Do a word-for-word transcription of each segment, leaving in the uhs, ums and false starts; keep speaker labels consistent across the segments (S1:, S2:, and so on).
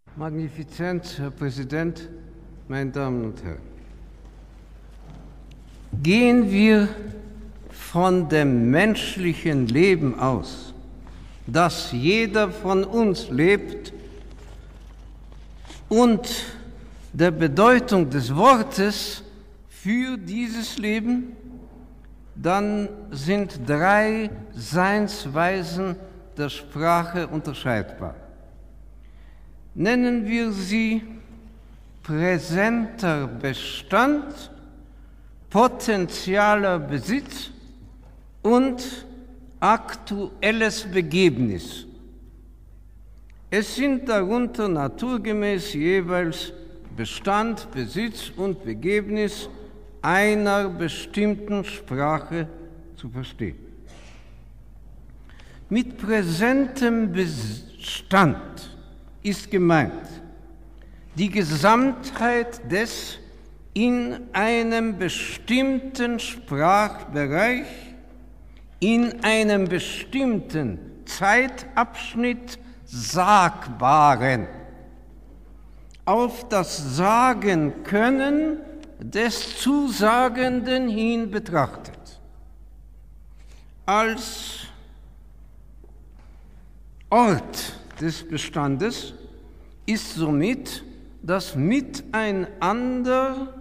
S1: Magnifizenz, Herr Präsident, meine Damen und Herren. Gehen wir von dem menschlichen Leben aus, das jeder von uns lebt, und der Bedeutung des Wortes für dieses Leben, dann sind drei Seinsweisen der Sprache unterscheidbar. Nennen wir sie präsenter Bestand, potenzieller Besitz und aktuelles Begebnis. Es sind darunter naturgemäß jeweils Bestand, Besitz und Begebnis einer bestimmten Sprache zu verstehen. Mit präsentem Bestand ist gemeint die Gesamtheit des in einem bestimmten Sprachbereich, in einem bestimmten Zeitabschnitt Sagbaren, auf das Sagen können des Zusagenden hin betrachtet. Als Ort des Bestandes ist somit das Miteinander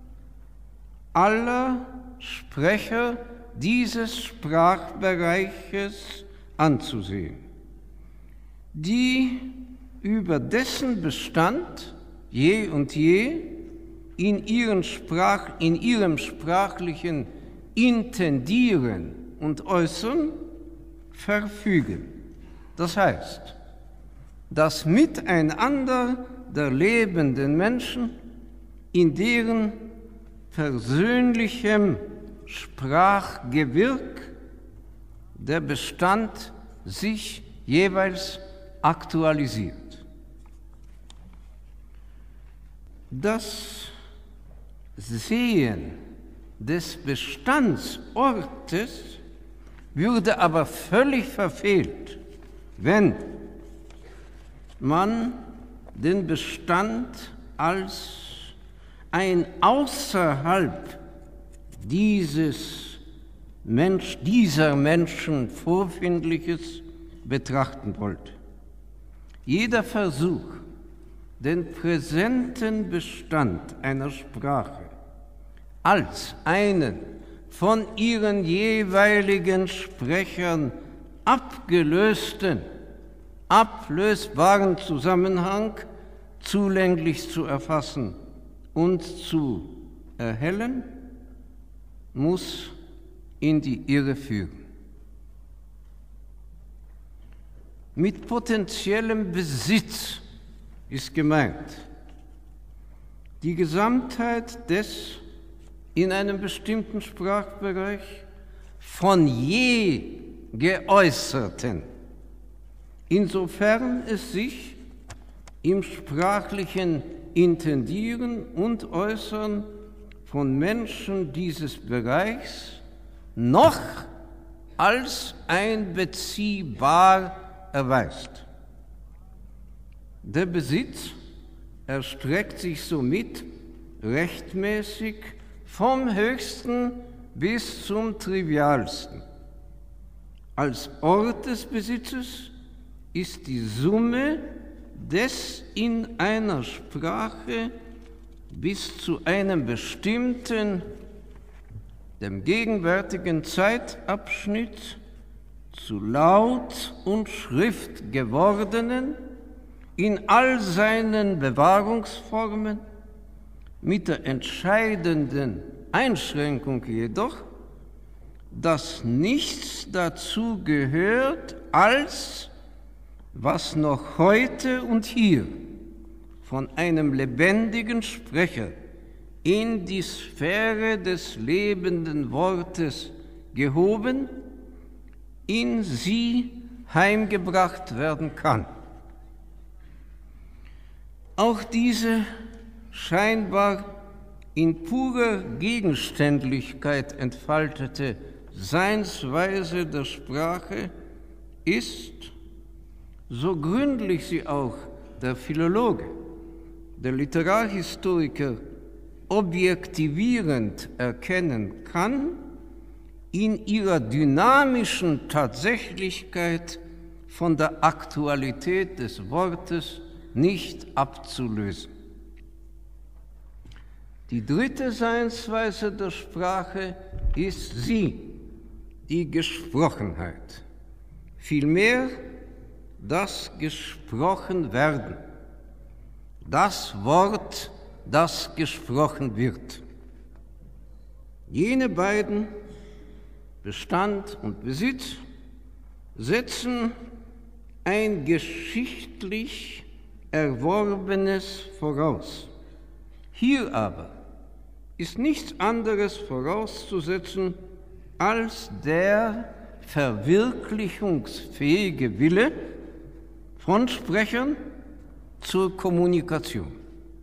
S1: aller Sprecher dieses Sprachbereiches anzusehen, die über dessen Bestand je und je in, ihren Sprach, in ihrem sprachlichen Intendieren und Äußern verfügen. Das heißt, das Miteinander der lebenden Menschen, in deren persönlichem Sprachgewirk der Bestand sich jeweils aktualisiert. Das Sehen des Bestandsortes würde aber völlig verfehlt, wenn man den Bestand als ein außerhalb dieses Mensch, dieser Menschen vorfindliches betrachten wollte. Jeder Versuch, den präsenten Bestand einer Sprache als einen von ihren jeweiligen Sprechern abgelösten, ablösbaren Zusammenhang zulänglich zu erfassen und zu erhellen, muss in die Irre führen. Mit potenziellem Besitz ist gemeint die Gesamtheit des in einem bestimmten Sprachbereich von je Geäußerten, insofern es sich im sprachlichen Intendieren und Äußern von Menschen dieses Bereichs noch als einbeziehbar erweist. Der Besitz erstreckt sich somit rechtmäßig vom Höchsten bis zum Trivialsten. Als Ort des Besitzes ist die Summe des in einer Sprache bis zu einem bestimmten, dem gegenwärtigen Zeitabschnitt zu Laut und Schrift gewordenen, in all seinen Bewahrungsformen, mit der entscheidenden Einschränkung jedoch, dass nichts dazu gehört, als was noch heute und hier von einem lebendigen Sprecher in die Sphäre des lebenden Wortes gehoben, in sie heimgebracht werden kann. Auch diese scheinbar in purer Gegenständlichkeit entfaltete Seinsweise der Sprache ist, so gründlich sie auch der Philologe, der Literarhistoriker objektivierend erkennen kann, in ihrer dynamischen Tatsächlichkeit von der Aktualität des Wortes nicht abzulösen. Die dritte Seinsweise der Sprache ist sie, die Gesprochenheit, vielmehr das Gesprochenwerden, das Wort, das gesprochen wird. Jene beiden, Bestand und Besitz, setzen ein geschichtlich Erworbenes voraus. Hier aber ist nichts anderes vorauszusetzen als der verwirklichungsfähige Wille von Sprechern zur Kommunikation.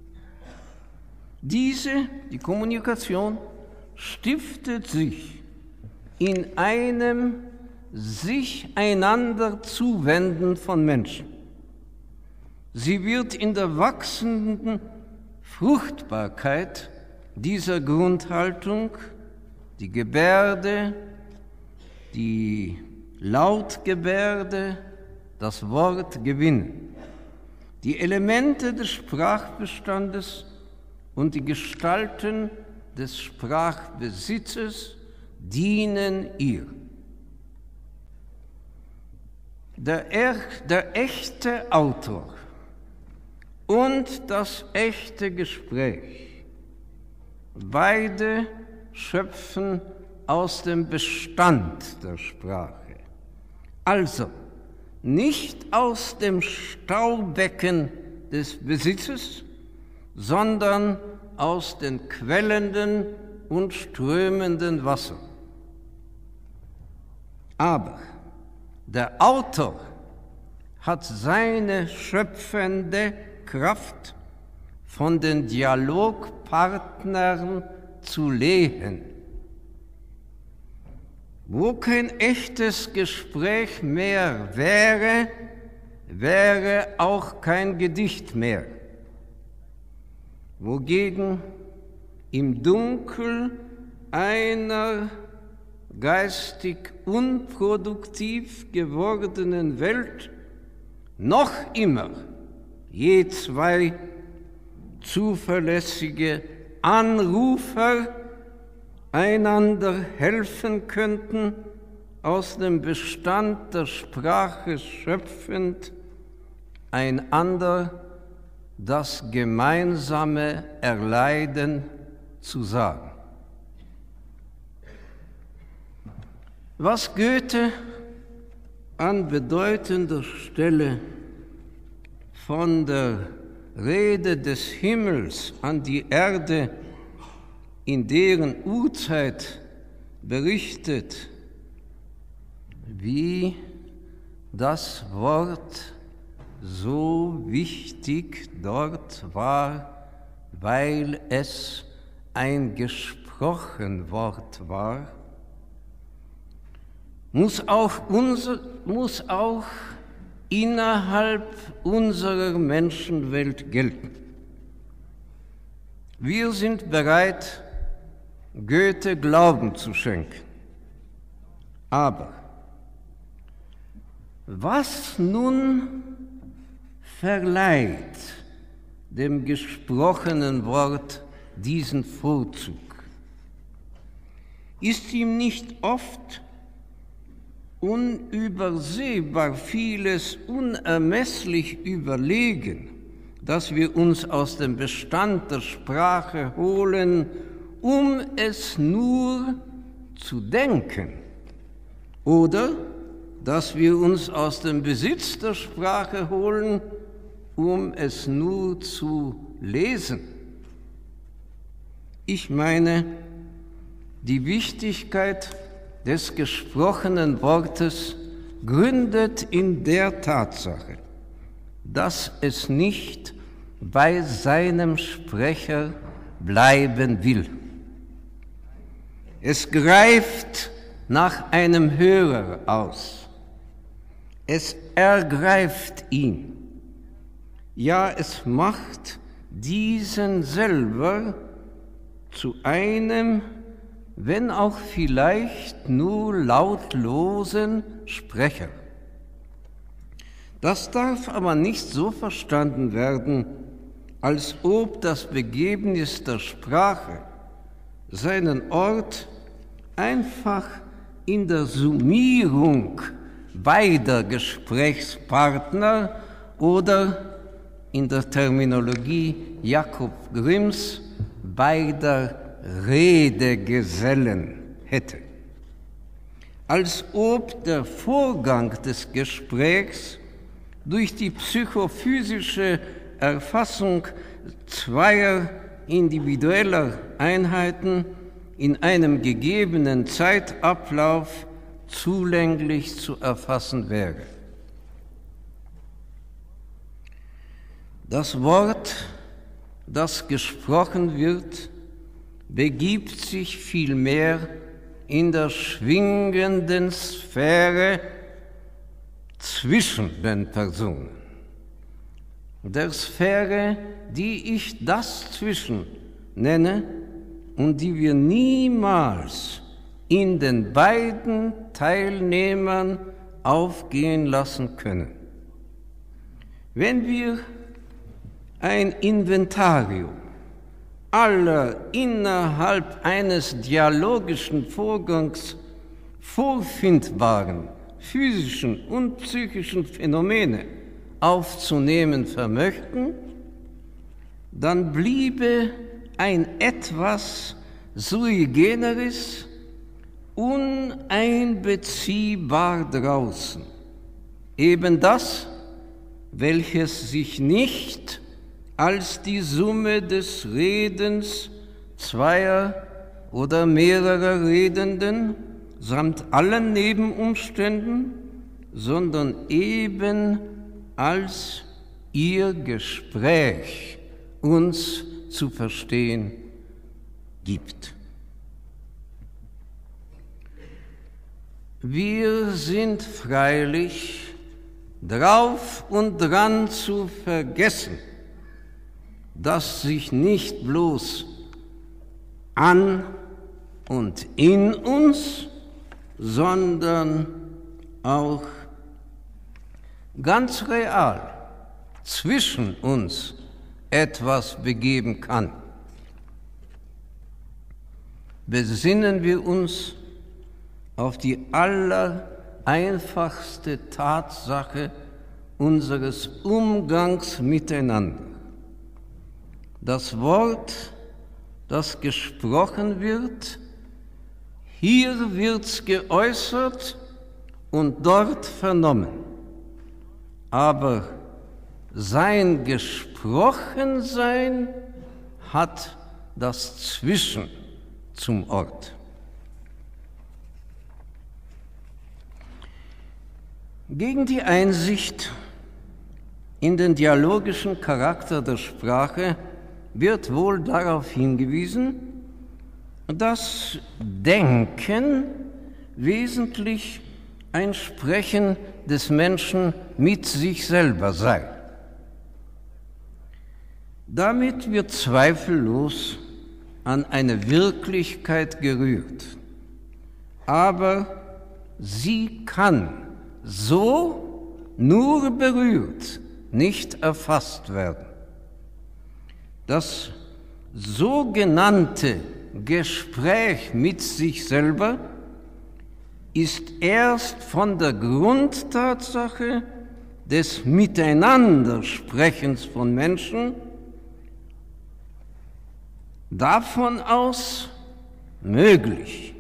S1: Diese, die Kommunikation, stiftet sich in einem sich einander zuwenden von Menschen. Sie wird in der wachsenden Fruchtbarkeit dieser Grundhaltung, die Gebärde, die Lautgebärde, das Wort gewinnen. Die Elemente des Sprachbestandes und die Gestalten des Sprachbesitzes dienen ihr. Der, er, der echte Autor und das echte Gespräch, beide schöpfen aus dem Bestand der Sprache. Also nicht aus dem Staubecken des Besitzes, sondern aus den quellenden und strömenden Wassern. Aber der Autor hat seine schöpfende Kraft von den Dialogpartnern zu lehen. Wo kein echtes Gespräch mehr wäre, wäre auch kein Gedicht mehr. Wogegen im Dunkel einer geistig unproduktiv gewordenen Welt noch immer je zwei zuverlässige Anrufer einander helfen könnten, aus dem Bestand der Sprache schöpfend, einander das gemeinsame Erleiden zu sagen. Was Goethe an bedeutender Stelle von der Rede des Himmels an die Erde in deren Urzeit berichtet, wie das Wort so wichtig dort war, weil es ein gesprochen Wort war, muss auch, unser, muss auch innerhalb unserer Menschenwelt gelten. Wir sind bereit, Goethe Glauben zu schenken. Aber was nun verleiht dem gesprochenen Wort diesen Vorzug? Ist ihm nicht oft unübersehbar vieles unermesslich überlegen, das wir uns aus dem Bestand der Sprache holen, um es nur zu denken, oder dass wir uns aus dem Besitz der Sprache holen, um es nur zu lesen? Ich meine, die Wichtigkeit des gesprochenen Wortes gründet in der Tatsache, dass es nicht bei seinem Sprecher bleiben will. Es greift nach einem Hörer aus. Es ergreift ihn. Ja, es macht diesen selber zu einem, wenn auch vielleicht nur lautlosen Sprecher. Das darf aber nicht so verstanden werden, als ob das Begebnis der Sprache seinen Ort einfach in der Summierung beider Gesprächspartner oder in der Terminologie Jakob Grimms beider Redegesellen hätte. Als ob der Vorgang des Gesprächs durch die psychophysische Erfassung zweier individueller Einheiten in einem gegebenen Zeitablauf zulänglich zu erfassen wäre. Das Wort, das gesprochen wird, begibt sich vielmehr in der schwingenden Sphäre zwischen den Personen. Der Sphäre, die ich das Zwischen nenne und die wir niemals in den beiden Teilnehmern aufgehen lassen können. Wenn wir ein Inventarium aller innerhalb eines dialogischen Vorgangs vorfindbaren physischen und psychischen Phänomene aufzunehmen vermöchten, dann bliebe ein Etwas sui generis uneinbeziehbar draußen. Eben das, welches sich nicht als die Summe des Redens zweier oder mehrerer Redenden samt allen Nebenumständen, sondern eben als ihr Gespräch uns zu verstehen gibt. Wir sind freilich drauf und dran zu vergessen, dass sich nicht bloß an und in uns, sondern auch ganz real zwischen uns etwas begeben kann. Besinnen wir uns auf die allereinfachste Tatsache unseres Umgangs miteinander. Das Wort, das gesprochen wird, hier wird's geäußert und dort vernommen. Aber sein Gesprochensein hat das Zwischen zum Ort. Gegen die Einsicht in den dialogischen Charakter der Sprache wird wohl darauf hingewiesen, dass Denken wesentlich ein Sprechen des Menschen mit sich selber sei. Damit wird zweifellos an eine Wirklichkeit gerührt, aber sie kann so nur berührt, nicht erfasst werden. Das sogenannte Gespräch mit sich selber ist erst von der Grundtatsache des Miteinandersprechens von Menschen davon aus möglich,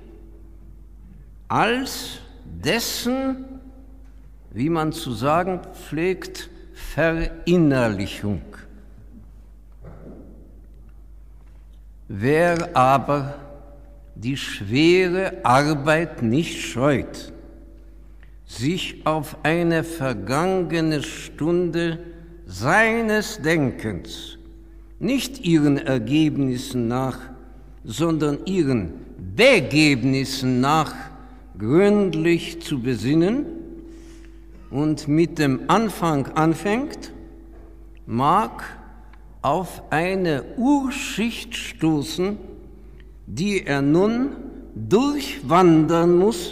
S1: als dessen, wie man zu sagen pflegt, Verinnerlichung. Wer aber die schwere Arbeit nicht scheut, sich auf eine vergangene Stunde seines Denkens, nicht ihren Ergebnissen nach, sondern ihren Begebnissen nach gründlich zu besinnen und mit dem Anfang anfängt, mag auf eine Urschicht stoßen, die er nun durchwandern muss,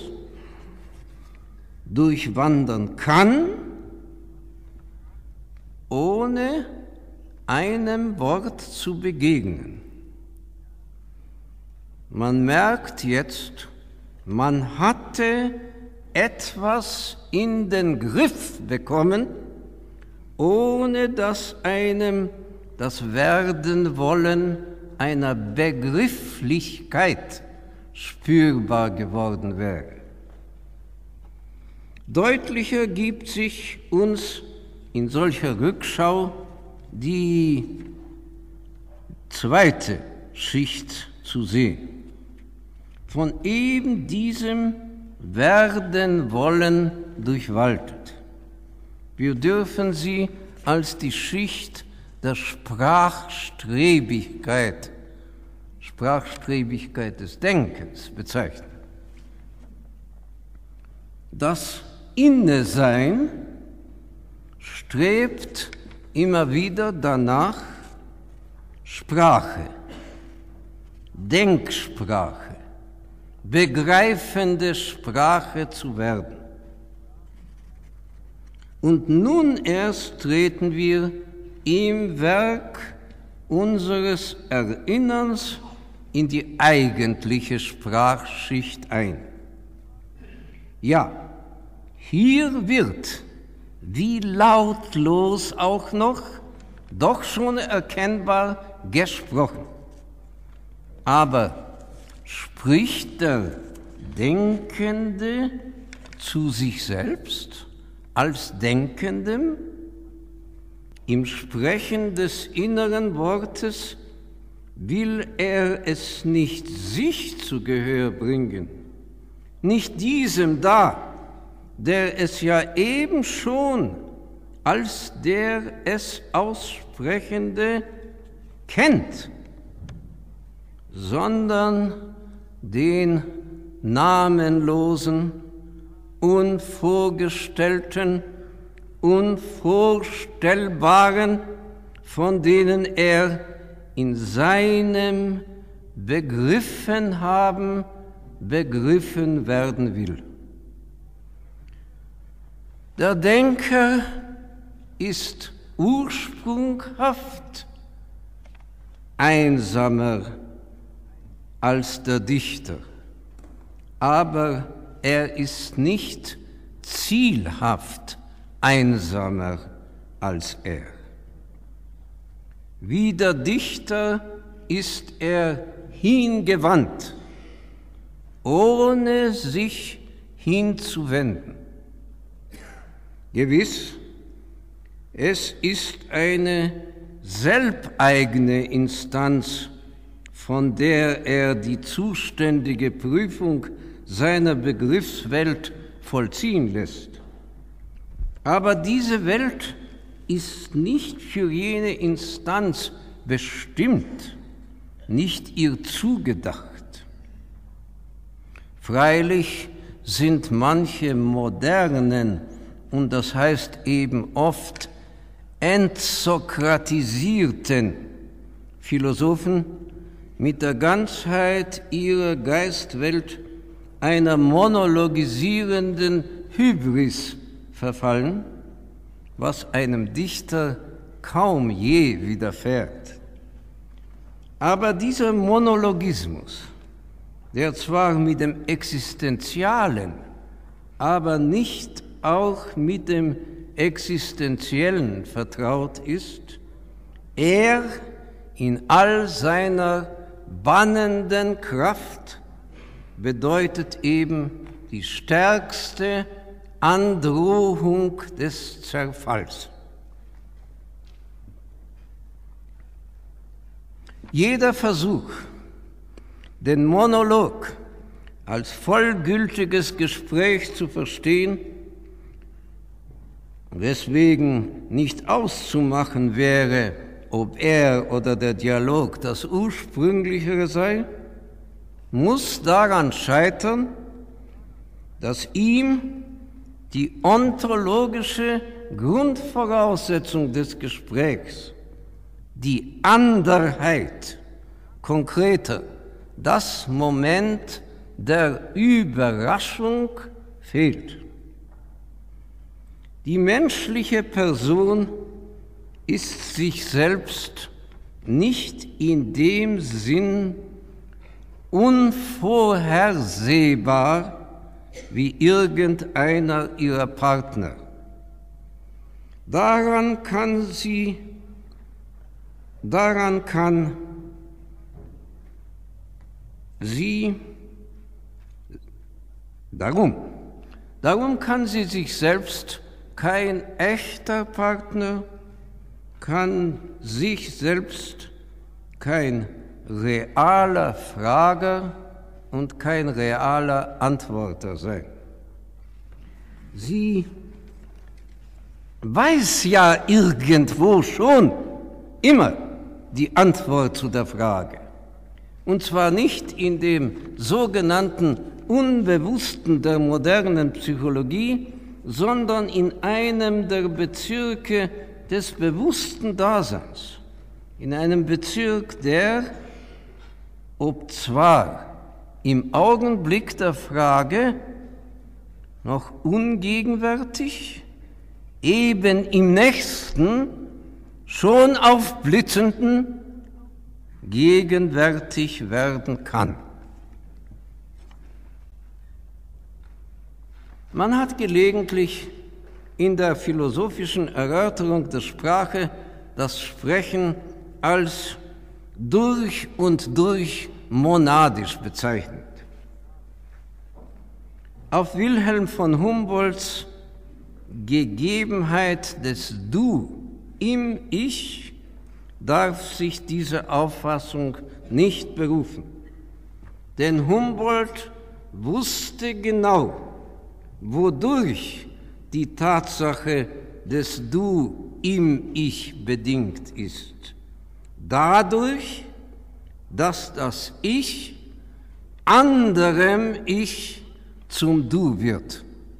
S1: durchwandern kann, ohne einem Wort zu begegnen. Man merkt jetzt, man hatte etwas in den Griff bekommen, ohne dass einem das Werdenwollen einer Begrifflichkeit spürbar geworden wäre. Deutlicher gibt sich uns in solcher Rückschau die zweite Schicht zu sehen. Von eben diesem Werdenwollen durchwaltet. Wir dürfen sie als die Schicht der Sprachstrebigkeit, Sprachstrebigkeit des Denkens bezeichnen. Das Innesein strebt immer wieder danach, Sprache, Denksprache, begreifende Sprache zu werden. Und nun erst treten wir im Werk unseres Erinnerns in die eigentliche Sprachschicht ein. Ja, hier wird, wie lautlos auch noch, doch schon erkennbar gesprochen. Aber spricht der Denkende zu sich selbst als Denkendem? Im Sprechen des inneren Wortes will er es nicht sich zu Gehör bringen, nicht diesem da, der es ja eben schon als der es Aussprechende kennt, sondern den namenlosen, unvorgestellten, Unvorstellbaren, von denen er in seinem Begriffen haben, begriffen werden will. Der Denker ist ursprunghaft einsamer als der Dichter, aber er ist nicht zielhaft einsamer als er. Wie der Dichter ist er hingewandt, ohne sich hinzuwenden. Gewiss, es ist eine selbeigene Instanz, von der er die zuständige Prüfung seiner Begriffswelt vollziehen lässt. Aber diese Welt ist nicht für jene Instanz bestimmt, nicht ihr zugedacht. Freilich sind manche modernen, und das heißt eben oft entsokratisierten Philosophen mit der Ganzheit ihrer Geistwelt einer monologisierenden Hybris verfallen, was einem Dichter kaum je widerfährt. Aber dieser Monologismus, der zwar mit dem Existenzialen, aber nicht auch mit dem Existenziellen vertraut ist, er in all seiner bannenden Kraft bedeutet eben die stärkste Androhung des Zerfalls. Jeder Versuch, den Monolog als vollgültiges Gespräch zu verstehen, weswegen nicht auszumachen wäre, ob er oder der Dialog das Ursprünglichere sei, muss daran scheitern, dass ihm die ontologische Grundvoraussetzung des Gesprächs, die Anderheit, konkreter, das Moment der Überraschung fehlt. Die menschliche Person ist sich selbst nicht in dem Sinn unvorhersehbar wie irgendeiner ihrer Partner. Daran kann sie, daran kann sie, darum, darum kann sie sich selbst kein echter Partner, kann sich selbst kein realer Frager und kein realer Antworter sein. Sie weiß ja irgendwo schon immer die Antwort zu der Frage. Und zwar nicht in dem sogenannten Unbewussten der modernen Psychologie, sondern in einem der Bezirke des bewussten Daseins, in einem Bezirk, der, ob zwar im Augenblick der Frage noch ungegenwärtig, eben im nächsten, schon aufblitzenden, gegenwärtig werden kann. Man hat gelegentlich in der philosophischen Erörterung der Sprache das Sprechen als durch und durch monadisch bezeichnet. Auf Wilhelm von Humboldts Gegebenheit des Du im Ich darf sich diese Auffassung nicht berufen. Denn Humboldt wusste genau, wodurch die Tatsache des Du im Ich bedingt ist. Dadurch, dass das Ich anderem Ich zum Du wird.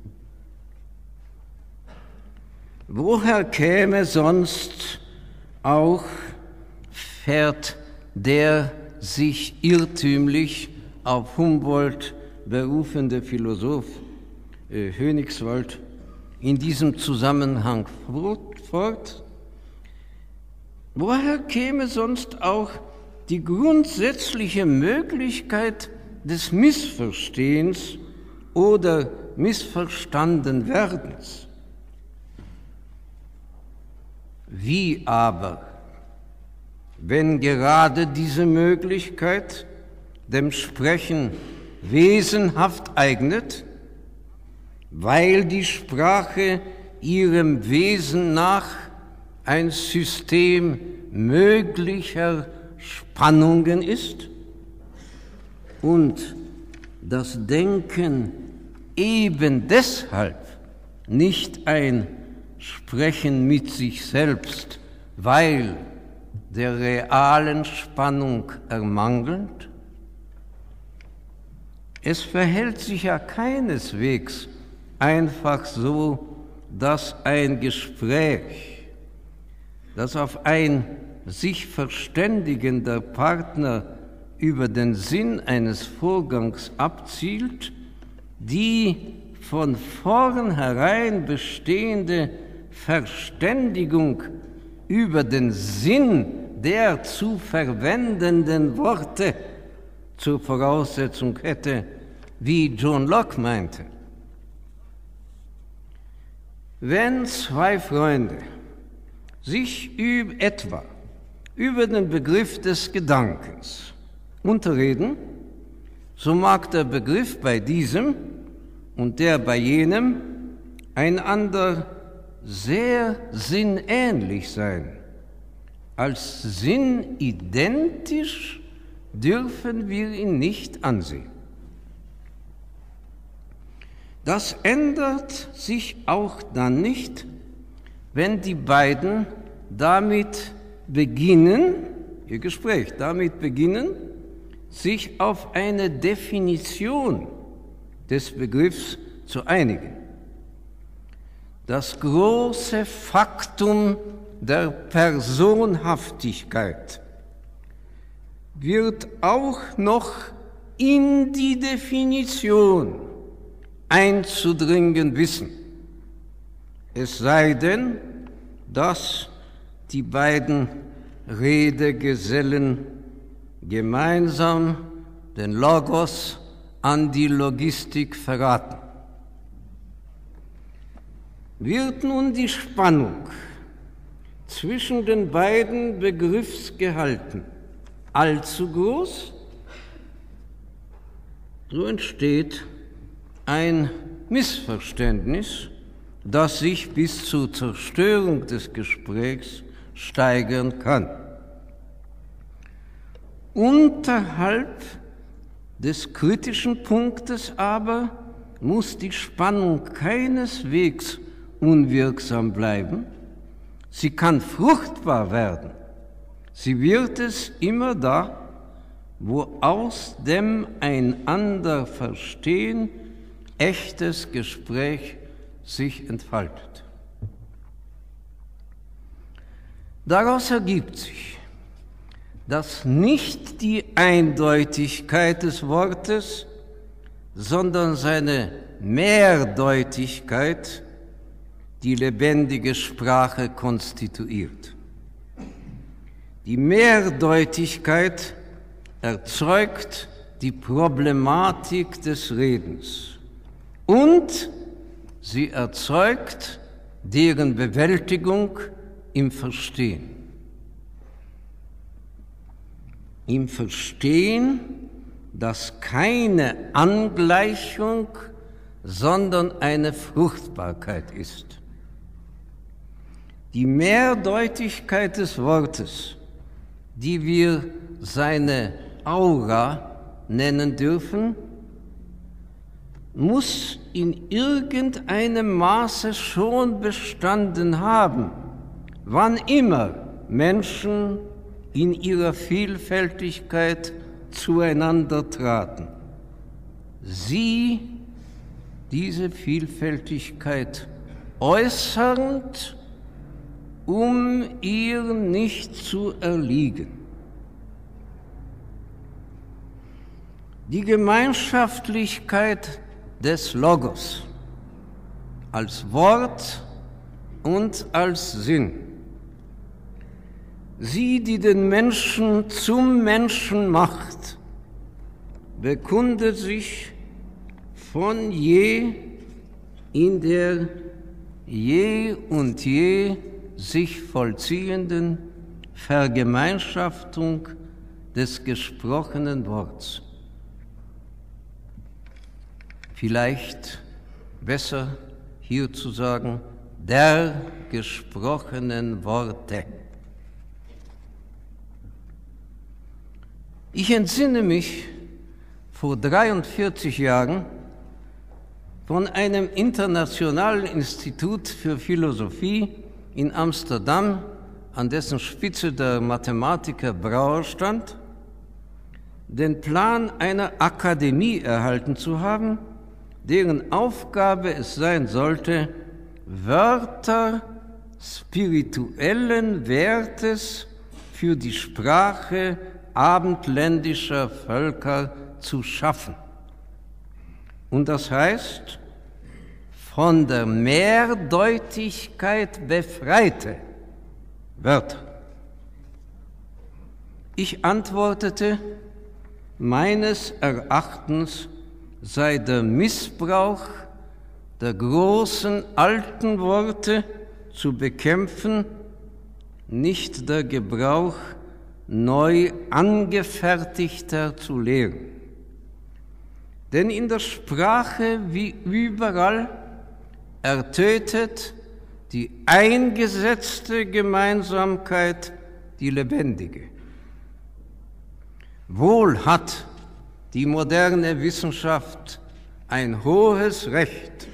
S1: Woher käme sonst auch, fährt der sich irrtümlich auf Humboldt berufende Philosoph äh, Hönigswald in diesem Zusammenhang fort? Woher käme sonst auch die grundsätzliche Möglichkeit des Missverstehens oder Missverstandenwerdens? Wie aber, wenn gerade diese Möglichkeit dem Sprechen wesenhaft eignet, weil die Sprache ihrem Wesen nach ein System möglicher Spannungen ist und das Denken eben deshalb nicht ein Sprechen mit sich selbst, weil der realen Spannung ermangelnd? Es verhält sich ja keineswegs einfach so, dass ein Gespräch, das auf ein sich verständigender Partner über den Sinn eines Vorgangs abzielt, die von vornherein bestehende Verständigung über den Sinn der zu verwendenden Worte zur Voraussetzung hätte, wie John Locke meinte. Wenn zwei Freunde sich üb, etwa über den Begriff des Gedankens unterreden, so mag der Begriff bei diesem und der bei jenem einander sehr sinnähnlich sein. Als sinnidentisch dürfen wir ihn nicht ansehen. Das ändert sich auch dann nicht, wenn die beiden damit beginnen, ihr Gespräch damit beginnen, sich auf eine Definition des Begriffs zu einigen. das große Faktum der Personhaftigkeit wird auch noch in die Definition einzudringen wissen. Es sei denn, dass die beiden Redegesellen gemeinsam den Logos an die Logistik verraten. Wird nun die Spannung zwischen den beiden Begriffsgehalten allzu groß, so entsteht ein Missverständnis, das sich bis zur Zerstörung des Gesprächs steigern kann. Unterhalb des kritischen Punktes aber muss die Spannung keineswegs unwirksam bleiben. Sie kann fruchtbar werden. Sie wird es immer da, wo aus dem Einander-Verstehen echtes Gespräch sich entfaltet. Daraus ergibt sich, dass nicht die Eindeutigkeit des Wortes, sondern seine Mehrdeutigkeit die lebendige Sprache konstituiert. Die Mehrdeutigkeit erzeugt die Problematik des Redens und sie erzeugt deren Bewältigung im Verstehen. Im Verstehen, das keine Angleichung, sondern eine Fruchtbarkeit ist. Die Mehrdeutigkeit des Wortes, die wir seine Aura nennen dürfen, muss in irgendeinem Maße schon bestanden haben, wann immer Menschen in ihrer Vielfältigkeit zueinander traten. Sie, diese Vielfältigkeit äußernd, um ihr nicht zu erliegen. Die Gemeinschaftlichkeit des Logos als Wort und als Sinn, sie, die den Menschen zum Menschen macht, bekundet sich von je in der je und je sich vollziehenden Vergemeinschaftung des gesprochenen Worts. Vielleicht besser hier zu sagen, der gesprochenen Worte. Ich entsinne mich vor dreiundvierzig Jahren von einem internationalen Institut für Philosophie in Amsterdam, an dessen Spitze der Mathematiker Brouwer stand, den Plan einer Akademie erhalten zu haben, deren Aufgabe es sein sollte, Wörter spirituellen Wertes für die Sprache abendländischer Völker zu schaffen. Und das heißt, von der Mehrdeutigkeit befreite Wörter. Ich antwortete, meines Erachtens sei der Missbrauch der großen alten Worte zu bekämpfen, nicht der Gebrauch neu angefertigter zu lehren. Denn in der Sprache wie überall ertötet die eingesetzte Gemeinsamkeit die lebendige. Wohl hat die moderne Wissenschaft ein hohes Recht,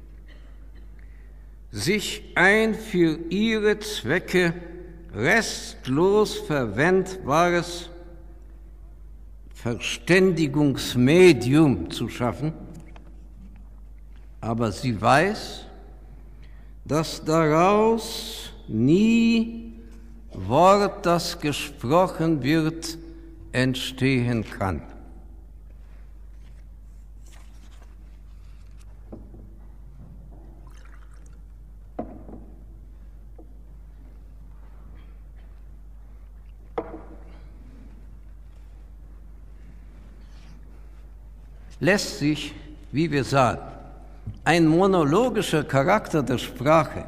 S1: sich ein für ihre Zwecke restlos verwendbares Verständigungsmedium zu schaffen, aber sie weiß, dass daraus nie Wort, das gesprochen wird, entstehen kann. Lässt sich, wie wir sahen, ein monologischer Charakter der Sprache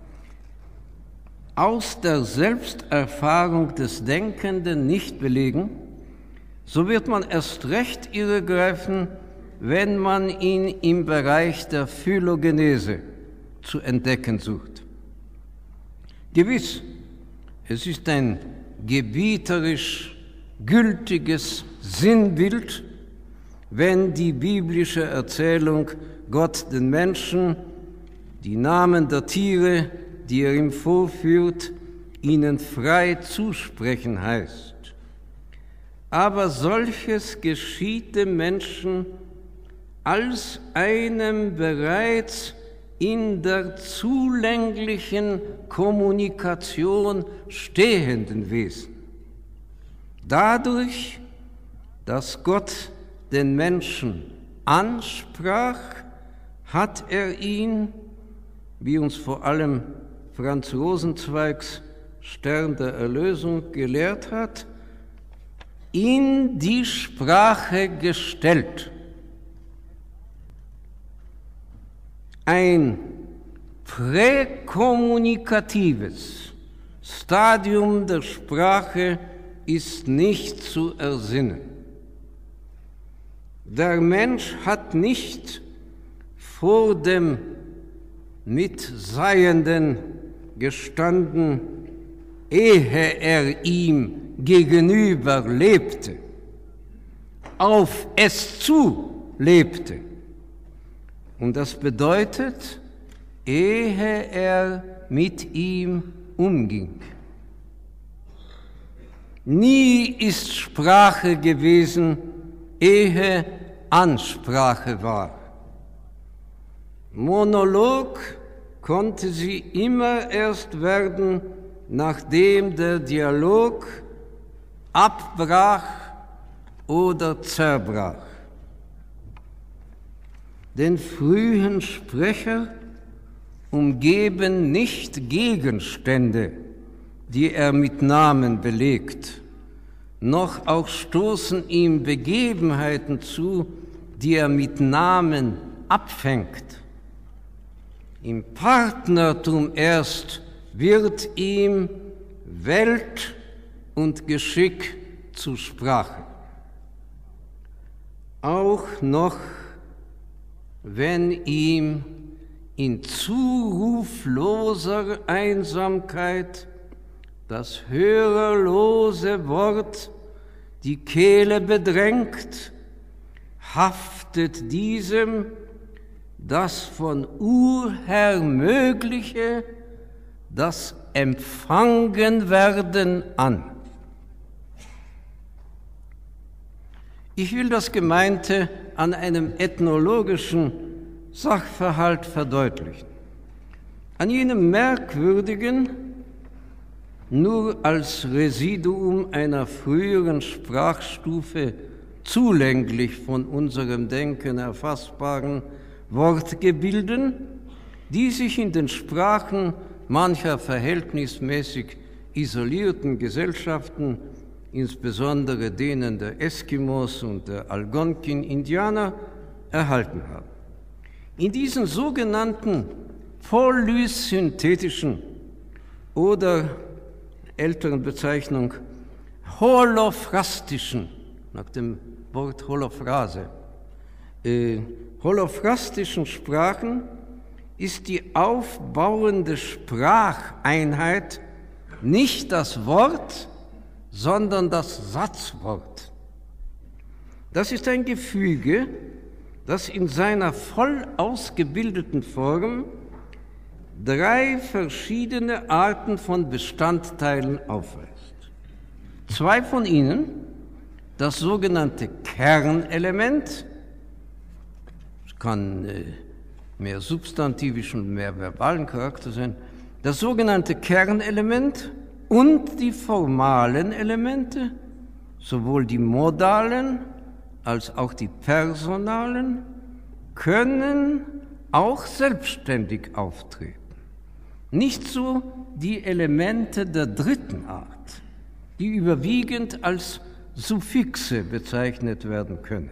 S1: aus der Selbsterfahrung des Denkenden nicht belegen, so wird man erst recht irregreifen, wenn man ihn im Bereich der Phylogenese zu entdecken sucht. Gewiss, es ist ein gebieterisch gültiges Sinnbild, wenn die biblische Erzählung Gott den Menschen die Namen der Tiere, die er ihm vorführt, ihnen frei zusprechen heißt. Aber solches geschieht dem Menschen als einem bereits in der zulänglichen Kommunikation stehenden Wesen. Dadurch, dass Gott den Menschen ansprach, hat er ihn, wie uns vor allem Franz Rosenzweigs Stern der Erlösung gelehrt hat, in die Sprache gestellt. Ein präkommunikatives Stadium der Sprache ist nicht zu ersinnen. Der Mensch hat nicht vor dem Mitseienden gestanden, ehe er ihm gegenüber lebte, auf es zu lebte. Und das bedeutet, ehe er mit ihm umging. Nie ist Sprache gewesen, ehe Ansprache war. Monolog konnte sie immer erst werden, nachdem der Dialog abbrach oder zerbrach. Den frühen Sprecher umgeben nicht Gegenstände, die er mit Namen belegt, noch auch stoßen ihm Begebenheiten zu, die er mit Namen abfängt. Im Partnertum erst wird ihm Welt und Geschick zur Sprache. Auch noch, wenn ihm in zurufloser Einsamkeit das hörerlose Wort die Kehle bedrängt, haftet diesem das von urher Mögliche, das Empfangenwerden an. Ich will das Gemeinte an einem ethnologischen Sachverhalt verdeutlichen. An jenem merkwürdigen, nur als Residuum einer früheren Sprachstufe zulänglich von unserem Denken erfassbaren Wortgebilden, die sich in den Sprachen mancher verhältnismäßig isolierten Gesellschaften, insbesondere denen der Eskimos und der Algonkin-Indianer, erhalten haben. In diesen sogenannten polysynthetischen oder älteren Bezeichnung holophrastischen, nach dem Wort Holophrase, äh, holophrastischen Sprachen ist die aufbauende Spracheinheit nicht das Wort, sondern das Satzwort. Das ist ein Gefüge, das in seiner voll ausgebildeten Form drei verschiedene Arten von Bestandteilen aufweist. Zwei von ihnen, das sogenannte Kernelement, es kann äh, mehr substantivischen und mehr verbalen Charakter sein, das sogenannte Kernelement und die formalen Elemente, sowohl die modalen als auch die personalen, können auch selbstständig auftreten. Nicht so die Elemente der dritten Art, die überwiegend als Suffixe bezeichnet werden können.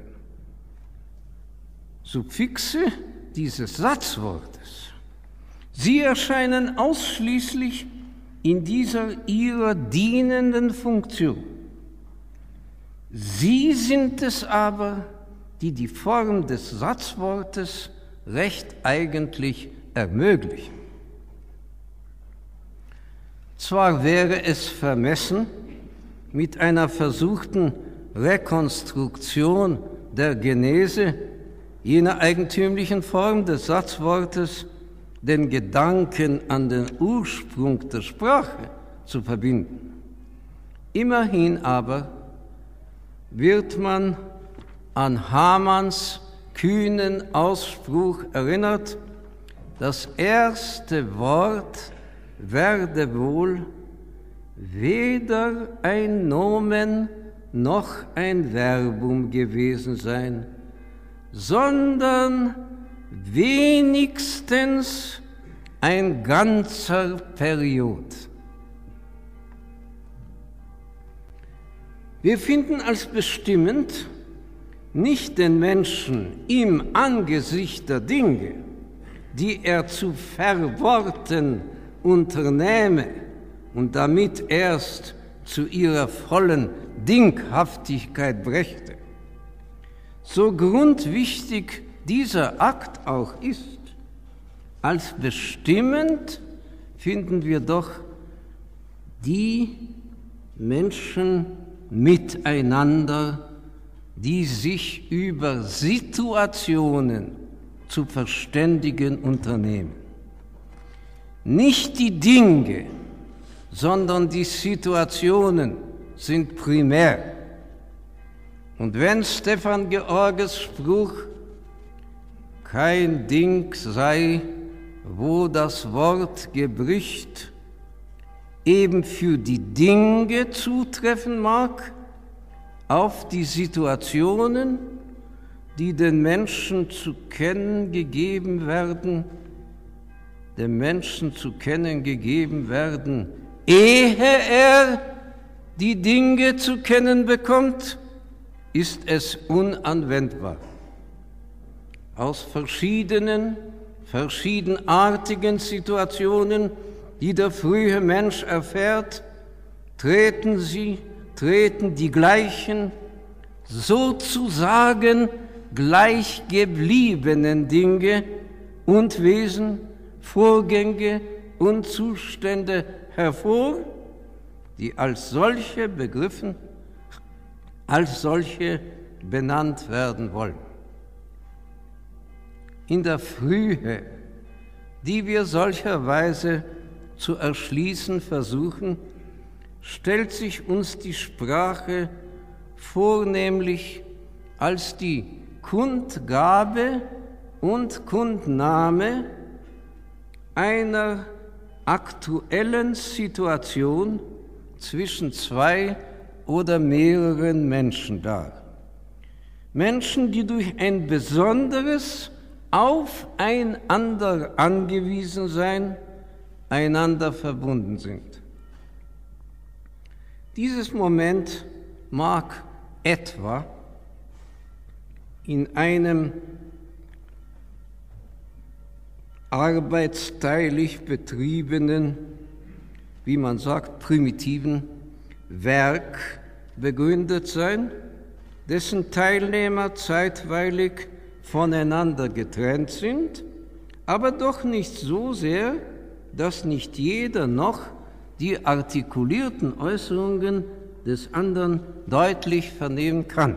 S1: Suffixe dieses Satzwortes, sie erscheinen ausschließlich in dieser ihrer dienenden Funktion. Sie sind es aber, die die Form des Satzwortes recht eigentlich ermöglichen. Zwar wäre es vermessen, mit einer versuchten Rekonstruktion der Genese jener eigentümlichen Form des Satzwortes den Gedanken an den Ursprung der Sprache zu verbinden. Immerhin aber wird man an Hamanns kühnen Ausspruch erinnert, das erste Wort werde wohl weder ein Nomen noch ein Verbum gewesen sein, sondern wenigstens ein ganzer Period. Wir finden als bestimmend nicht den Menschen im Angesicht der Dinge, die er zu verworten unternehme und damit erst zu ihrer vollen Dinghaftigkeit brächte. So grundwichtig dieser Akt auch ist, als bestimmend finden wir doch die Menschen miteinander, die sich über Situationen zu verständigen unternehmen. Nicht die Dinge, sondern die Situationen sind primär. Und wenn Stefan Georges Spruch kein Ding sei, wo das Wort gebricht, eben für die Dinge zutreffen mag, auf die Situationen, die den Menschen zu kennen gegeben werden, dem Menschen zu kennen gegeben werden, ehe er die Dinge zu kennen bekommt, ist es unanwendbar. Aus verschiedenen, verschiedenartigen Situationen, die der frühe Mensch erfährt, treten sie, treten die gleichen, sozusagen gleichgebliebenen Dinge und Wesen, Vorgänge und Zustände hervor, die als solche begriffen, als solche benannt werden wollen. In der Frühe, die wir solcherweise zu erschließen versuchen, stellt sich uns die Sprache vornehmlich als die Kundgabe und Kundnahme einer aktuellen Situation zwischen zwei oder mehreren Menschen dar. Menschen, die durch ein besonderes Aufeinander angewiesen sein, einander verbunden sind. Dieses Moment mag etwa in einem arbeitsteilig betriebenen, wie man sagt, primitiven Werk begründet sein, dessen Teilnehmer zeitweilig voneinander getrennt sind, aber doch nicht so sehr, dass nicht jeder noch die artikulierten Äußerungen des anderen deutlich vernehmen kann.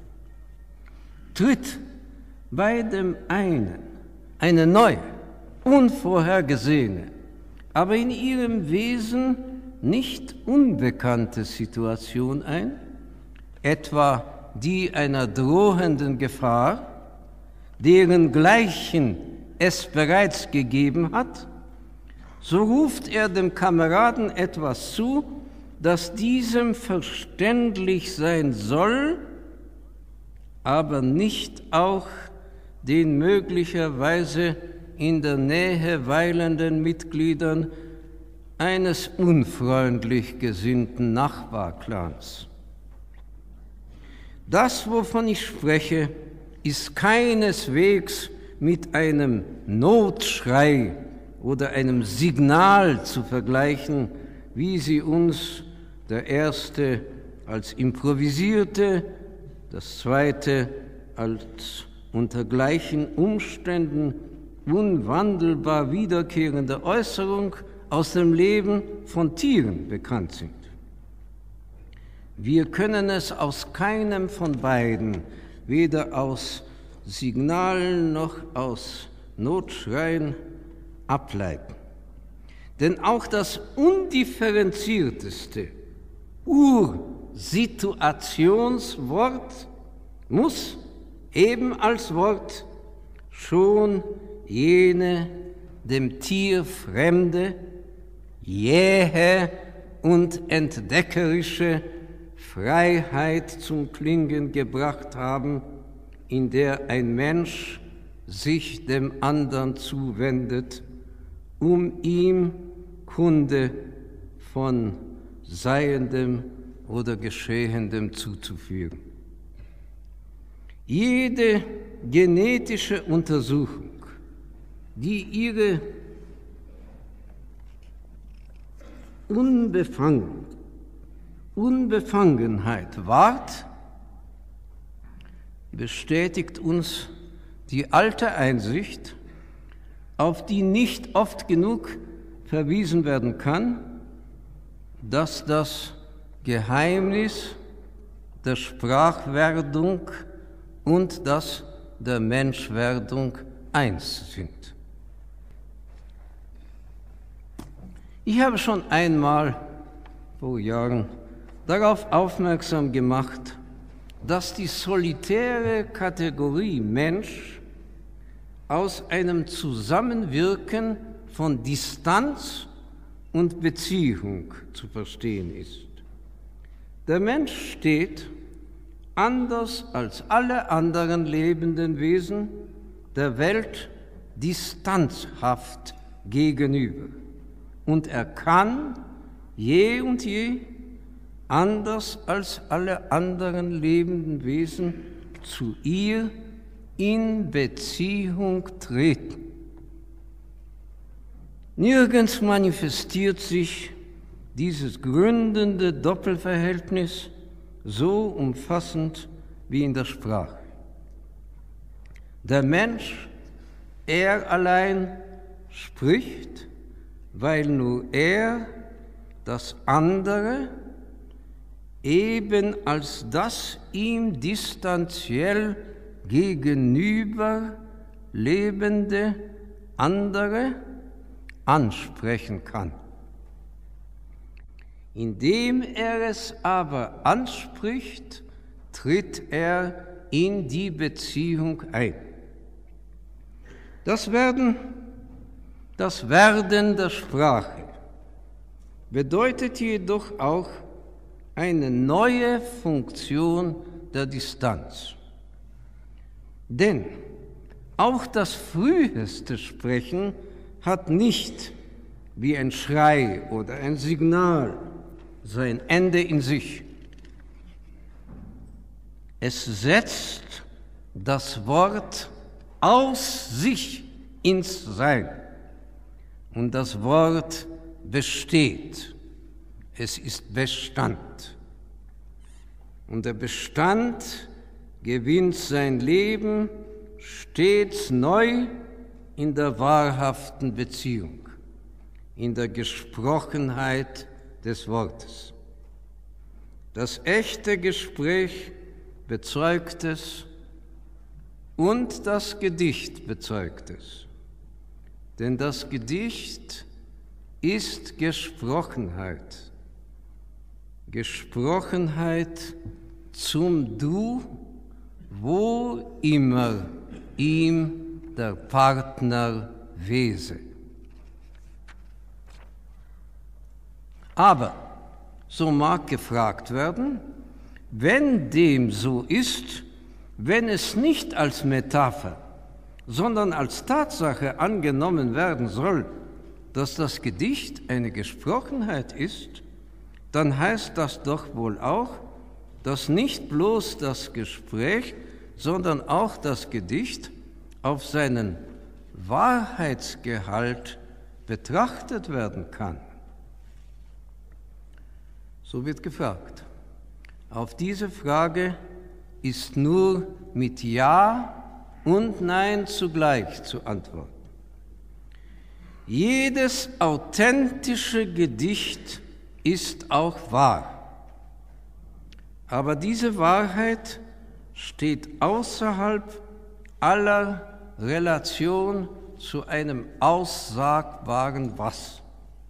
S1: Tritt bei dem einen eine neue, unvorhergesehene, aber in ihrem Wesen nicht unbekannte Situation ein, etwa die einer drohenden Gefahr, deren Gleichen es bereits gegeben hat, so ruft er dem Kameraden etwas zu, das diesem verständlich sein soll, aber nicht auch den möglicherweise in der Nähe weilenden Mitgliedern eines unfreundlich gesinnten Nachbarclans. Das, wovon ich spreche, ist keineswegs mit einem Notschrei oder einem Signal zu vergleichen, wie sie uns der erste als improvisierte, das zweite als unter gleichen Umständen unwandelbar wiederkehrende Äußerung aus dem Leben von Tieren bekannt sind. Wir können es aus keinem von beiden, weder aus Signalen noch aus Notschreien, ableiten. Denn auch das undifferenzierteste Ursituationswort muss eben als Wort schon jene dem Tier fremde, jähe und entdeckerische Freiheit zum Klingen gebracht haben, in der ein Mensch sich dem anderen zuwendet, um ihm Kunde von Seiendem oder Geschehendem zuzuführen. Jede genetische Untersuchung, die ihre Unbefangen, Unbefangenheit wahrt, bestätigt uns die alte Einsicht, auf die nicht oft genug verwiesen werden kann, dass das Geheimnis der Sprachwerdung und das der Menschwerdung eins sind. Ich habe schon einmal vor Jahren darauf aufmerksam gemacht, dass die solitäre Kategorie Mensch aus einem Zusammenwirken von Distanz und Beziehung zu verstehen ist. Der Mensch steht, anders als alle anderen lebenden Wesen, der Welt distanzhaft gegenüber. Und er kann je und je, anders als alle anderen lebenden Wesen, zu ihr in Beziehung treten. Nirgends manifestiert sich dieses gründende Doppelverhältnis so umfassend wie in der Sprache. Der Mensch, er allein, spricht, weil nur er das andere eben als das ihm distanziell gegenüber lebende andere ansprechen kann. Indem er es aber anspricht, tritt er in die Beziehung ein. Das Werden, das Werden der Sprache bedeutet jedoch auch eine neue Funktion der Distanz. Denn auch das früheste Sprechen hat nicht wie ein Schrei oder ein Signal sein Ende in sich. Es setzt das Wort aus sich ins Sein und das Wort besteht. Es ist Bestand. Und der Bestand gewinnt sein Leben stets neu in der wahrhaften Beziehung, in der Gesprochenheit des Wortes. Das echte Gespräch bezeugt es und das Gedicht bezeugt es. Denn das Gedicht ist Gesprochenheit. Gesprochenheit zum Du, wo immer ihm der Partner Wese. Aber, so mag gefragt werden, wenn dem so ist, wenn es nicht als Metapher, sondern als Tatsache angenommen werden soll, dass das Gedicht eine Gesprochenheit ist, dann heißt das doch wohl auch, dass nicht bloß das Gespräch, sondern auch das Gedicht auf seinen Wahrheitsgehalt betrachtet werden kann. So wird gefragt. Auf diese Frage ist nur mit Ja und Nein zugleich zu antworten. Jedes authentische Gedicht ist auch wahr, aber diese Wahrheit steht außerhalb aller Relation zu einem aussagbaren Was.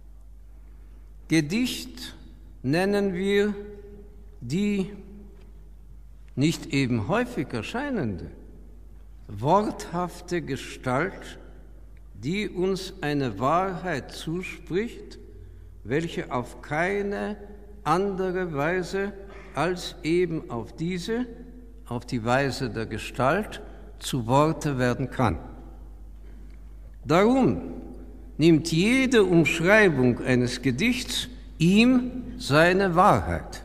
S1: Gedicht nennen wir die nicht eben häufig erscheinende, worthafte Gestalt, die uns eine Wahrheit zuspricht, welche auf keine andere Weise als eben auf diese, auf die Weise der Gestalt, zu Worte werden kann. Darum nimmt jede Umschreibung eines Gedichts ihm seine Wahrheit.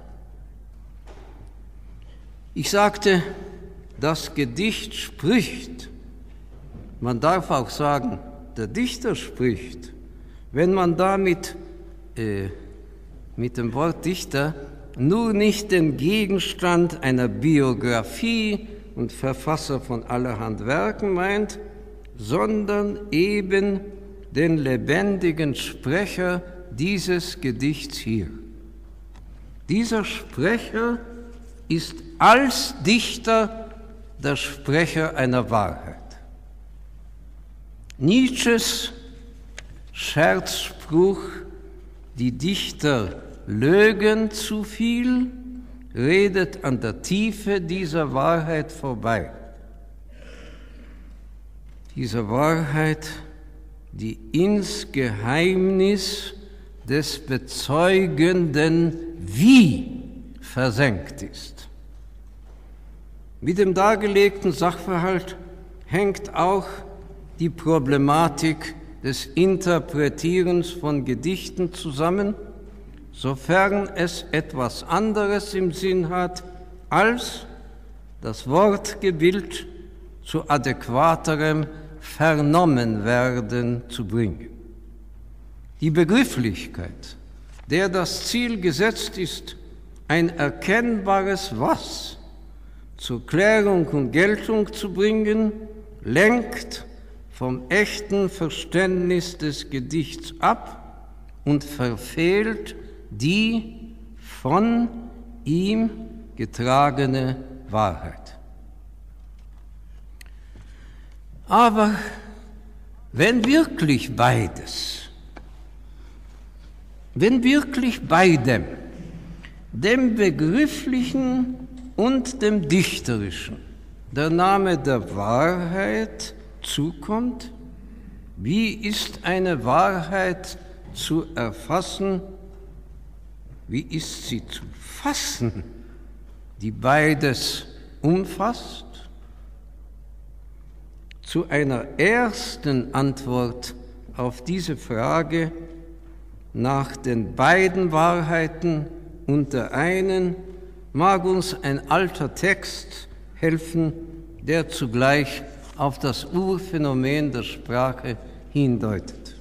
S1: Ich sagte, das Gedicht spricht. Man darf auch sagen, der Dichter spricht. Wenn man damit äh, mit dem Wort Dichter nur nicht den Gegenstand einer Biografie und Verfasser von allerhand Werken meint, sondern eben den lebendigen Sprecher dieses Gedichts hier. Dieser Sprecher ist als Dichter der Sprecher einer Wahrheit. Nietzsches Scherzspruch, die Dichter lögen zu viel, redet an der Tiefe dieser Wahrheit vorbei. Dieser Wahrheit, die ins Geheimnis des bezeugenden Wie versenkt ist. Mit dem dargelegten Sachverhalt hängt auch die Problematik des Interpretierens von Gedichten zusammen, sofern es etwas anderes im Sinn hat, als das Wortgebild zu adäquaterem Vernommenwerden zu bringen. Die Begrifflichkeit, der das Ziel gesetzt ist, ein erkennbares Was zur Klärung und Geltung zu bringen, lenkt vom echten Verständnis des Gedichts ab und verfehlt die von ihm getragene Wahrheit. Aber wenn wirklich beides, wenn wirklich beidem, dem Begrifflichen und dem Dichterischen, der Name der Wahrheit zukommt, wie ist eine Wahrheit zu erfassen, wie ist sie zu fassen, die beides umfasst? Zu einer ersten Antwort auf diese Frage nach den beiden Wahrheiten und der einen mag uns ein alter Text helfen, der zugleich auf das Urphänomen der Sprache hindeutet.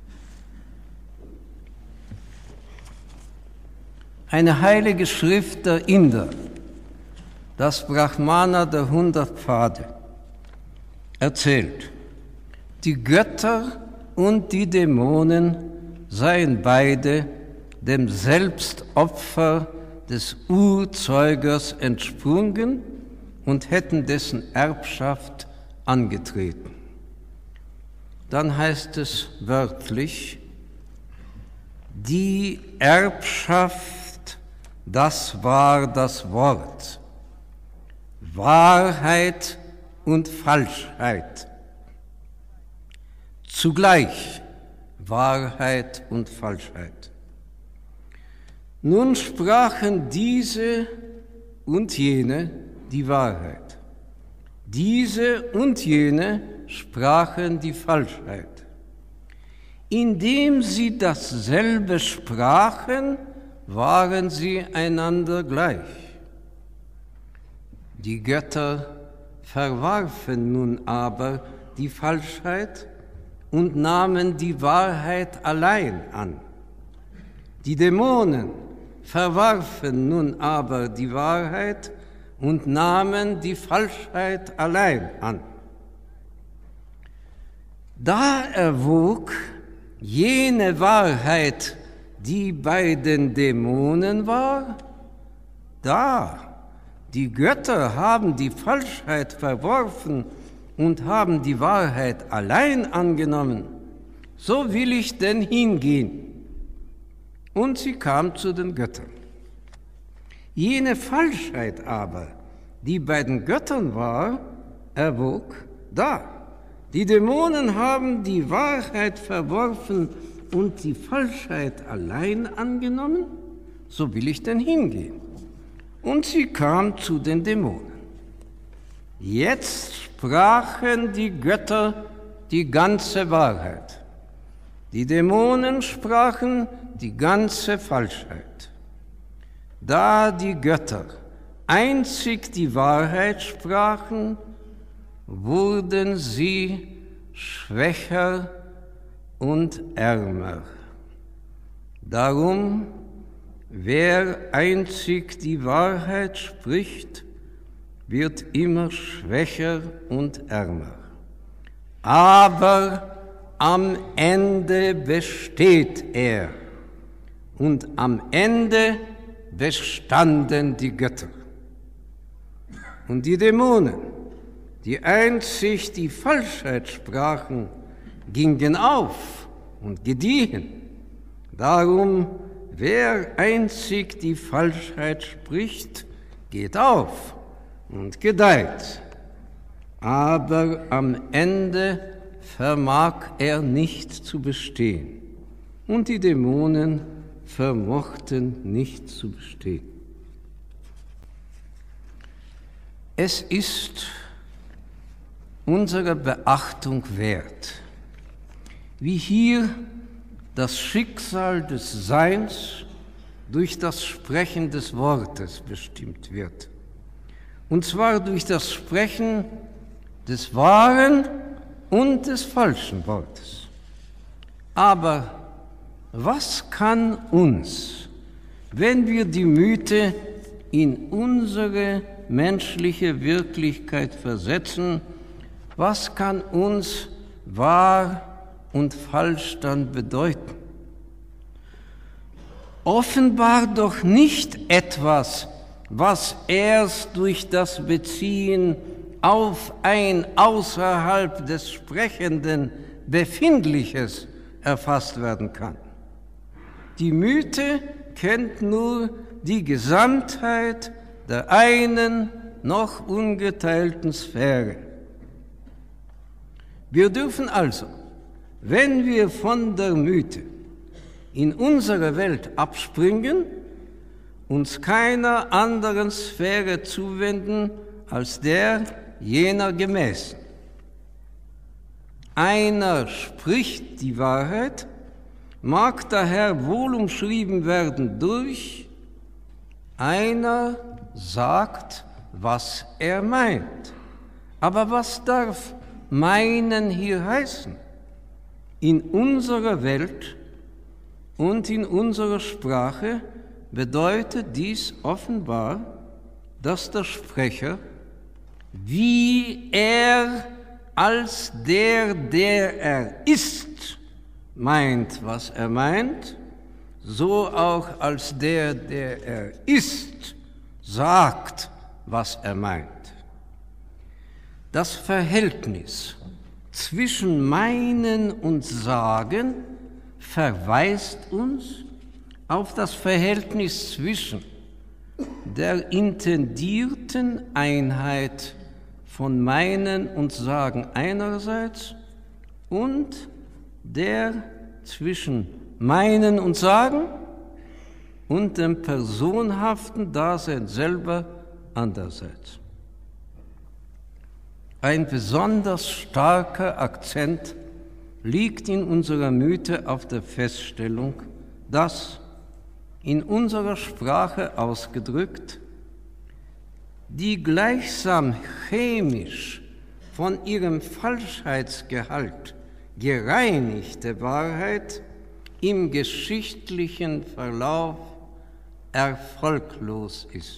S1: Eine heilige Schrift der Inder, das Brahmana der hundert Pfade, erzählt, die Götter und die Dämonen seien beide dem Selbstopfer des Urzeugers entsprungen und hätten dessen Erbschaft angetreten. Dann heißt es wörtlich, die Erbschaft, das war das Wort, Wahrheit und Falschheit. zugleich Wahrheit und Falschheit. Nun sprachen diese und jene die Wahrheit. Diese und jene sprachen die Falschheit. Indem sie dasselbe sprachen, waren sie einander gleich. Die Götter verwarfen nun aber die Falschheit und nahmen die Wahrheit allein an. Die Dämonen verwarfen nun aber die Wahrheit und nahmen die Falschheit allein an. Da erwog jene Wahrheit, die bei den Dämonen war, da, die Götter haben die Falschheit verworfen und haben die Wahrheit allein angenommen, so will ich denn hingehen. Und sie kam zu den Göttern. Jene Falschheit aber, die bei den Göttern war, erwog da. Die Dämonen haben die Wahrheit verworfen und die Falschheit allein angenommen, so will ich denn hingehen. Und sie kam zu den Dämonen. Jetzt sprachen die Götter die ganze Wahrheit. Die Dämonen sprachen die ganze Falschheit. Da die Götter einzig die Wahrheit sprachen, wurden sie schwächer und ärmer. Darum, wer einzig die Wahrheit spricht, wird immer schwächer und ärmer. Aber am Ende besteht er, und am Ende bestanden die Götter. Und die Dämonen, die einzig die Falschheit sprachen, gingen auf und gediehen. Darum, wer einzig die Falschheit spricht, geht auf und gedeiht. Aber am Ende vermag er nicht zu bestehen. Und die Dämonen vermochten nicht zu bestehen. Es ist unserer Beachtung wert, wie hier das Schicksal des Seins durch das Sprechen des Wortes bestimmt wird. Und zwar durch das Sprechen des wahren und des falschen Wortes. Aber was kann uns, wenn wir die Mythe in unsere menschliche Wirklichkeit versetzen, was kann uns wahr und falsch dann bedeuten? Offenbar doch nicht etwas, was erst durch das Beziehen auf ein außerhalb des Sprechenden Befindliches erfasst werden kann. Die Mythe kennt nur die Gesamtheit der einen noch ungeteilten Sphäre. Wir dürfen also, wenn wir von der Mythe in unsere Welt abspringen, uns keiner anderen Sphäre zuwenden als der jener gemäßen. Einer spricht die Wahrheit, mag daher wohl umschrieben werden durch: einer sagt, was er meint. Aber was darf meinen hier heißen? In unserer Welt und in unserer Sprache bedeutet dies offenbar, dass der Sprecher, wie er als der, der er ist, meint, was er meint, so auch als der, der er ist, sagt, was er meint. Das Verhältnis zwischen Meinen und Sagen verweist uns auf das Verhältnis zwischen der intendierten Einheit von Meinen und Sagen einerseits und der zwischen Meinen und Sagen und dem personhaften Dasein selber andererseits. Ein besonders starker Akzent liegt in unserer Mythe auf der Feststellung, dass, in unserer Sprache ausgedrückt, die gleichsam chemisch von ihrem Falschheitsgehalt gereinigte Wahrheit im geschichtlichen Verlauf erfolglos ist.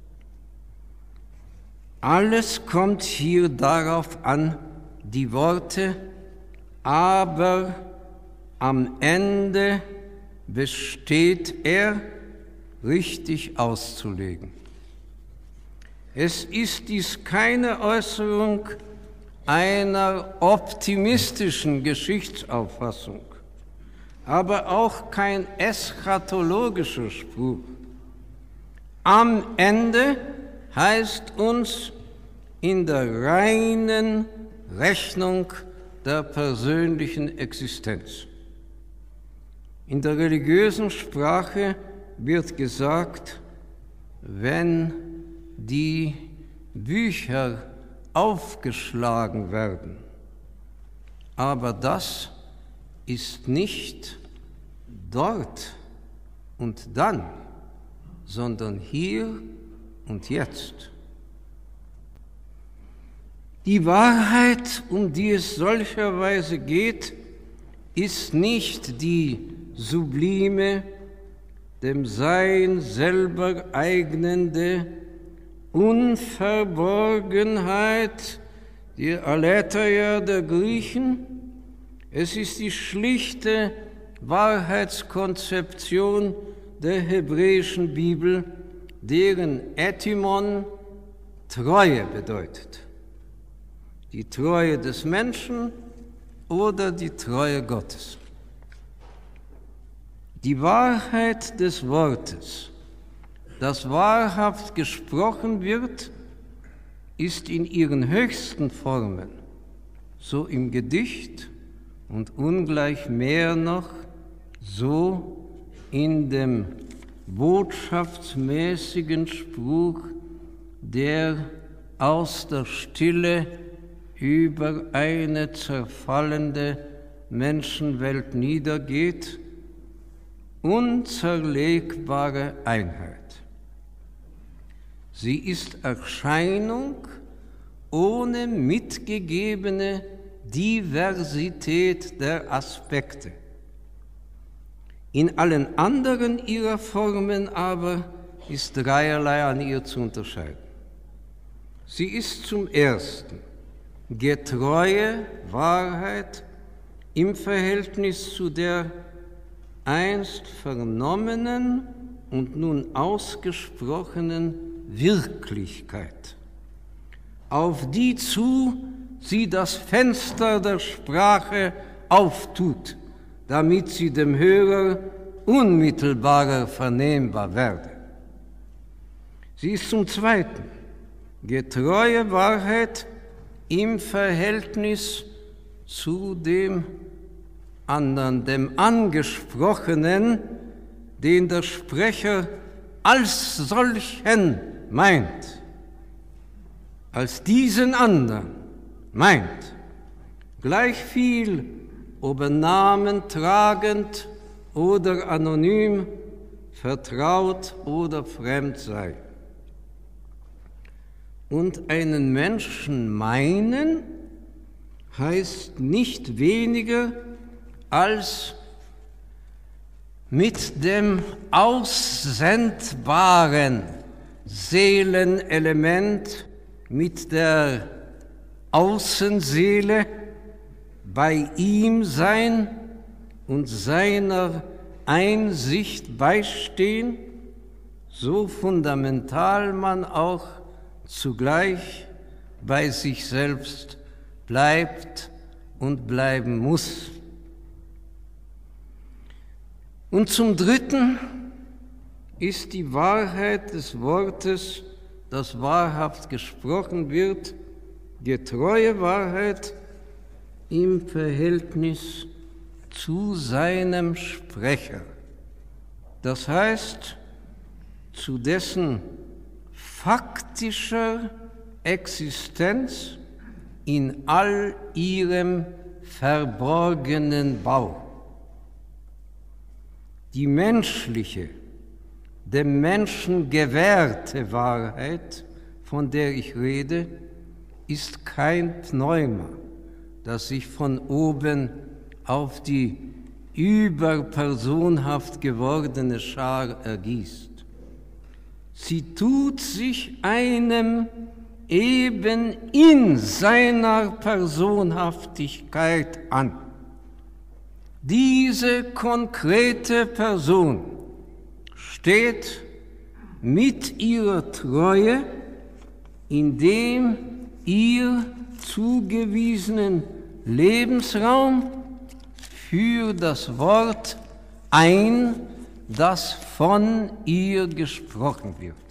S1: Alles kommt hier darauf an, die Worte „aber am Ende besteht er“ richtig auszulegen. Es ist dies keine Äußerung einer optimistischen Geschichtsauffassung, aber auch kein eschatologischer Spruch. Am Ende heißt uns in der reinen Rechnung der persönlichen Existenz. In der religiösen Sprache wird gesagt, wenn die Bücher aufgeschlagen werden. Aber das ist nicht dort und dann, sondern hier und jetzt. Die Wahrheit, um die es solcherweise geht, ist nicht die sublime, dem Sein selber eignende Unverborgenheit, die Aletheia der Griechen. Es ist die schlichte Wahrheitskonzeption der hebräischen Bibel, deren Etymon Treue bedeutet. Die Treue des Menschen oder die Treue Gottes. Die Wahrheit des Wortes, das wahrhaft gesprochen wird, ist in ihren höchsten Formen, so im Gedicht und ungleich mehr noch, so in dem botschaftsmäßigen Spruch, der aus der Stille über eine zerfallende Menschenwelt niedergeht, unzerlegbare Einheit. Sie ist Erscheinung ohne mitgegebene Diversität der Aspekte. In allen anderen ihrer Formen aber ist dreierlei an ihr zu unterscheiden. Sie ist zum Ersten getreue Wahrheit im Verhältnis zu der einst vernommenen und nun ausgesprochenen Wirklichkeit, auf die zu sie das Fenster der Sprache auftut, damit sie dem Hörer unmittelbarer vernehmbar werde. Sie ist zum Zweiten getreue Wahrheit im Verhältnis zu dem anderen, dem Angesprochenen, den der Sprecher als solchen meint, als diesen anderen meint, gleich viel, ob er Namen tragend oder anonym, vertraut oder fremd sei. Und einen Menschen meinen heißt nicht weniger als mit dem aussendbaren Seelenelement, mit der Außenseele bei ihm sein und seiner Einsicht beistehen, so fundamental man auch zugleich bei sich selbst bleibt und bleiben muss. Und zum Dritten ist die Wahrheit des Wortes, das wahrhaft gesprochen wird, getreue Wahrheit im Verhältnis zu seinem Sprecher, das heißt zu dessen faktischer Existenz in all ihrem verborgenen Bau. Die menschliche, dem Menschen gewährte Wahrheit, von der ich rede, ist kein Pneuma, das sich von oben auf die überpersonhaft gewordene Schar ergießt. Sie tut sich einem eben in seiner Personhaftigkeit an. Diese konkrete Person steht mit ihrer Treue in dem ihr zugewiesenen Lebensraum für das Wort ein, das von ihr gesprochen wird.